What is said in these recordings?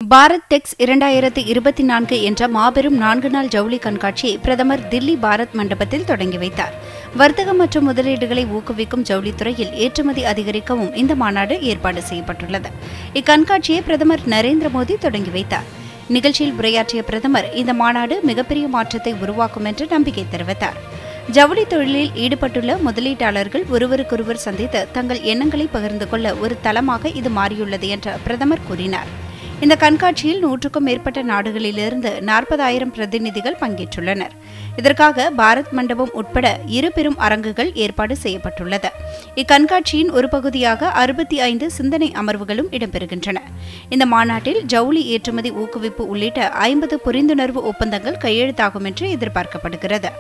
பாரத் டெக்ஸ் 2024 என்ற மாபெரும் 4 நாள் ஜவுளி கண்காட்சியை பிரதமர் தில்லி பாரத் மண்டபத்தில் தொடங்கி வைத்தார். வர்த்தகம் மற்றும் முதலீடுகளை ஊக்குவிக்கும் ஜவுளித்துறையில் ஏற்றுமதி அதிகரிக்கவும் இந்த மாநாடு ஏற்பாடு செய்யப்பட்டுள்ளது. இக்கண்காட்சியை பிரதமர் நரேந்திர மோடி தொடங்கி வைத்தார். நிகழ்ச்சியில் உரையாற்றிய பிரதமர் இந்த மாநாடு மிகப்பெரிய மாற்றத்தை உருவாக்கும் என்று நம்பிக்கை தெரிவித்தார். ஜவுளி தொழிலில் ஈடுபட்டுள்ள முதலீட்டாளர்கள் ஒருவருக்கொருவர் சந்தித்து தங்கள் எண்ணங்களை பகிர்ந்து கொள்ள ஒரு தளமாக இது மாறியுள்ளது என்று பிரதமர் கூறினார். இந்த கண்காட்சியில் 100க்கும் மேற்பட்ட நாடுகளிலிருந்து 40,000 பிரதிநிதிகள் பங்கேற்றுள்ளனர். இதற்காக பாரத் மண்டபம் உட்பட 2 பெரும் அரங்குகள் ஏற்பாடு செய்யப்பட்டுள்ளது. இக்கண்காட்சியின் ஒரு பகுதியாக 65 சிந்தனை அமர்வுகளும் இடம்பெறுகின்றன. இந்த மாநாட்டில் ஜவுளி ஏற்றுமதி ஊக்குவிப்பு உள்ளிட்ட 50 புரிந்துணர்வு ஒப்பந்தங்கள் கையெழுத்தாகும் என்று எதிர்பார்க்கப்படுகிறது.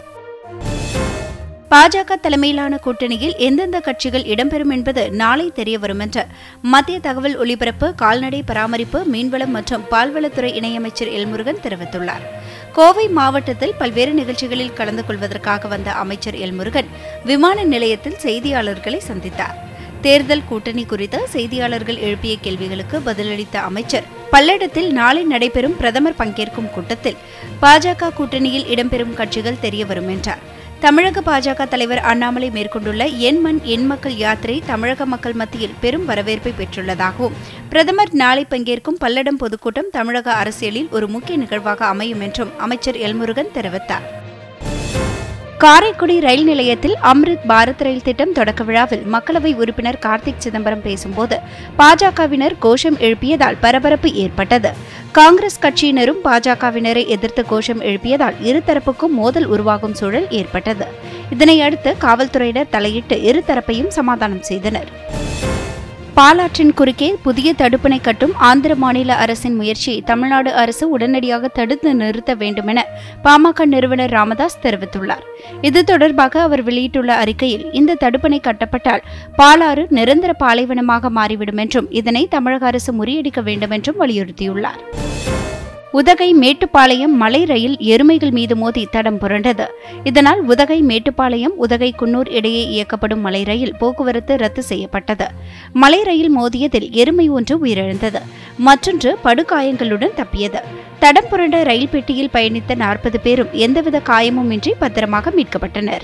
பாஜக தலைமையிலான கூட்டணியில் எந்தெந்த கட்சிகள் இடம்பெறும் என்பது நாளை தெரியவரும் என்று மத்திய தகவல் ஒலிபரப்பு, கால்நடை பராமரிப்பு, மீன்வளம் மற்றும் பால்வளத்துறை இணையமைச்சர் எல்முருகன் தெரிவித்துள்ளார். கோவை மாவட்டத்தில் பல்வேறு நிகழ்ச்சிகளில் கலந்து கொள்வதற்காக வந்த அமைச்சர் எல்முருகன் விமான நிலையத்தில் செய்தியாளர்களை சந்தித்தார். தேர்தல் கூட்டணி குறித்த செய்தியாளர்கள் எழுப்பிய கேள்விகளுக்கு பதிலளித்த அமைச்சர், பல்லடத்தில் நாளை நடைபெறும் பிரதமர் பங்கேற்கும் கூட்டத்தில் பாஜக கூட்டணியில் இடம்பெறும் கட்சிகள் தெரியவரும் என்றார். தமிழக பாஜக தலைவர் அண்ணாமலை மேற்கொண்டுள்ள என் மண் என் மக்கள் யாத்திரை தமிழக மக்கள் மத்தியில் பெரும் வரவேற்பை பெற்றுள்ளதாகவும், பிரதமர் நாளை பங்கேற்கும் பல்லடம் பொதுக்கூட்டம் தமிழக அரசியலில் ஒரு முக்கிய நிகழ்வாக அமையும் என்றும் அமைச்சர் எல்முருகன் தெரிவித்தார். காரைக்குடி ரயில் நிலையத்தில் அம்ரித் பாரத் ரயில் திட்டம் தொடக்க விழாவில் மக்களவை உறுப்பினர் கார்த்திக் சிதம்பரம் பேசும்போது பாஜகவினர் கோஷம் எழுப்பியதால் பரபரப்பு ஏற்பட்டது. காங்கிரஸ் கட்சியினரும் பாஜகவினரை எதிர்த்து கோஷம் எழுப்பியதால் இருதரப்புக்கும் மோதல் உருவாகும் சூழல் ஏற்பட்டது. இதனையடுத்து காவல்துறையினர் தலையிட்டு இருதரப்பையும் சமாதானம் செய்தனர். பாலாற்றின் குறுக்கே புதிய தடுப்பணை கட்டும் ஆந்திர மாநில அரசின் முயற்சியை தமிழ்நாடு அரசு உடனடியாக தடுத்து நிறுத்த வேண்டுமென பாமக நிறுவனர் ராமதாஸ் தெரிவித்துள்ளார். இது தொடர்பாக அவர் வெளியிட்டுள்ள அறிக்கையில், இந்த தடுப்பணை கட்டப்பட்டால் பாலாறு நிரந்தர பாலைவனமாக மாறிவிடும் என்றும் இதனை தமிழக அரசு முறியடிக்க வேண்டும் என்றும் வலியுறுத்தியுள்ளார். உதகை மேட்டுப்பாளையம் மலை ரயில் எருமைகள் மீது மோதி தடம் புரண்டது. இதனால் உதகை மேட்டுப்பாளையம் உதகை குன்னூர் இடையே இயக்கப்படும் மலை ரயில் போக்குவரத்து ரத்து செய்யப்பட்டது. மலை ரயில் மோதியதில் எருமை ஒன்று உயிரிழந்தது, மற்றொன்று படுகாயங்களுடன் தப்பியது. தடம் புரண்ட ரயில் பெட்டியில் பயணித்த 40 பேரும் எந்தவித காயமுமின்றி பத்திரமாக மீட்கப்பட்டனர்.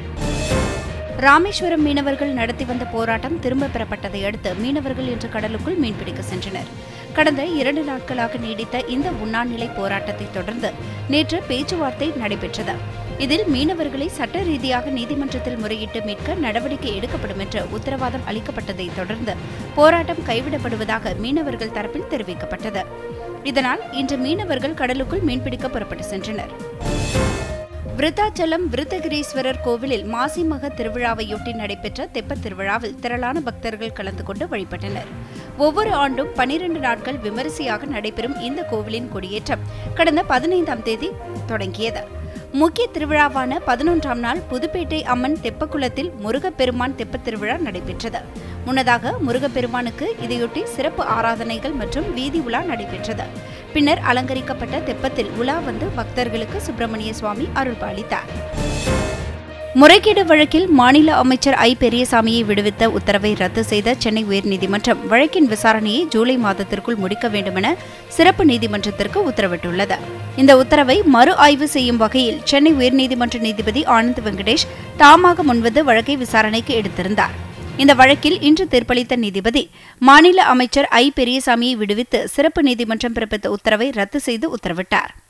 ராமேஸ்வரம் மீனவர்கள் நடத்தி வந்த போராட்டம் திரும்ப பெறப்பட்டதை அடுத்து மீனவர்கள் இன்று கடலுக்குள் மீன்பிடிக்க சென்றனர். கடந்த 2 நாட்களாக நீடித்த இந்த உண்ணாநிலை போராட்டத்தை தொடர்ந்து நேற்று பேச்சுவார்த்தை நடைபெற்றது. இதில் மீனவர்களை சட்ட ரீதியாக நீதிமன்றத்தில் முறையிட்டு மீட்க நடவடிக்கை எடுக்கப்படும் என்று உத்தரவாதம் அளிக்கப்பட்டதை தொடர்ந்து போராட்டம் கைவிடப்படுவதாக மீனவர்கள் தரப்பில் தெரிவிக்கப்பட்டது. இதனால் இன்று மீனவர்கள் கடலுக்குள் மீன்பிடிக்க புறப்பட்டு சென்றனர். விருத்தாச்சலம் விருத்தகிரீஸ்வரர் கோவிலில் மாசிமக திருவிழாவையொட்டி நடைபெற்ற தெப்பத் திருவிழாவில் திரளான பக்தர்கள் கலந்து கொண்டு வழிபட்டனர். ஒவ்வொரு ஆண்டும் 12 நாட்கள் விமரிசையாக நடைபெறும் இந்த கோவிலின் கொடியேற்றம் கடந்த 15ஆம் தேதி தொடங்கியது. முக்கிய திருவிழாவான 11ஆம் நாள் புதுப்பேட்டை அம்மன் தெப்பக்குளத்தில் முருகப்பெருமான் தெப்பத் திருவிழா நடைபெற்றது. முன்னதாக முருகப்பெருமானுக்கு இதையொட்டி சிறப்பு ஆராதனைகள் மற்றும் வீதி உலா நடைபெற்றது. பின்னர் அலங்கரிக்கப்பட்ட தெப்பத்தில் உலா வந்து பக்தர்களுக்கு சுப்பிரமணிய சுவாமி அருள்பாலித்தார். முறைகேடு வழக்கில் மாநில அமைச்சர் ஐ. பெரியசாமியை விடுவித்த உத்தரவை ரத்து செய்த சென்னை உயர்நீதிமன்றம் வழக்கின் விசாரணையை ஜூலை மாதத்திற்குள் முடிக்க வேண்டுமென சிறப்பு நீதிமன்றத்திற்கு உத்தரவிட்டுள்ளது. இந்த உத்தரவை மறு ஆய்வு செய்யும் வகையில் சென்னை உயர்நீதிமன்ற நீதிபதி ஆனந்த் வெங்கடேஷ் தாமாக முன்வந்து வழக்கை விசாரணைக்கு எடுத்திருந்தார். இந்த வழக்கில் இன்று தீர்ப்பளித்த நீதிபதி மாநில அமைச்சர் ஐ. பெரியசாமியை விடுவித்து சிறப்பு நீதிமன்றம் பிறப்பித்த உத்தரவை ரத்து செய்து உத்தரவிட்டார்.